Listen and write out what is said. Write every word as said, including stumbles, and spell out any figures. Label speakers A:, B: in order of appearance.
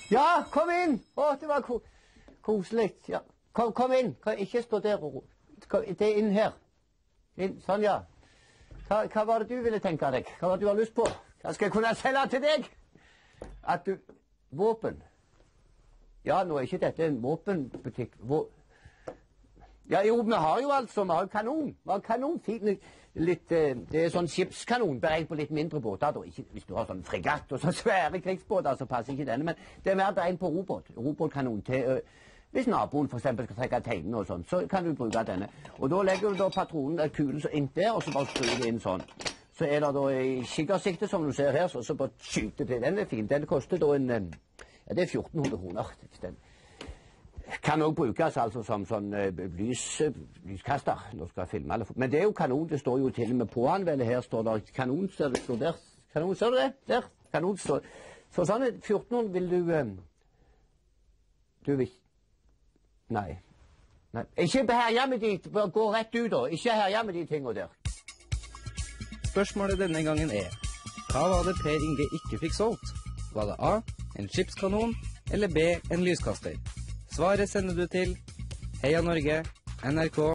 A: Ja, kom inn! Å, det var ko koselig. Ja. Kom, kom inn. Ikke stå der og ro. Det er inn her. Inn. Sånn, ja. Hva, hva var det du ville tenke deg? Hva var det du har lyst på? Hva skal jeg kunne selge til deg? At du... Våpen. Ja, nå er ikke dette en våpenbutikk. Vå... Ja, jo, vi har jo altså, vi har jo kanon. Vi har kanon, fint, litt, det er sånn skipskanon, beregnet på litt mindre båter, da. Ikke, hvis du har sånn fregatt og sånn svære krigsbåter, så passer ikke denne, men det er mer beregnet på robåt, robåtkanon til, uh, hvis naboen for eksempel skal trekke tegnene og sånn, så kan du bruke denne. Og da legger du da patronen, kulen så inn der, og så bare skrur du inn sånn. Så er det da i kikkersikte, som du ser her, så, så bare skyter til. Den er fin, den koster da en, ja, det er fjorten hundre kroner, den. Kan også brukes altså som sånn uh, lys, uh, lyskaster når du skal filme. Men det er jo kanon, det står jo til og med på han, vel, her står det kanon, ser du, står der, kanon, ser du det? Der, kanon, står. Så sånne fjorten hundre vil du, um, du vil, nei, nei, ikke herje med de, gå rett ut da, ikke herje med de tingene der.
B: Spørsmålet denne gangen er, hva var det Per Inge ikke fikk solgt? Var det A, en skipskanon, eller B, en lyskaster? Svaret sender du til Heia Norge, N R K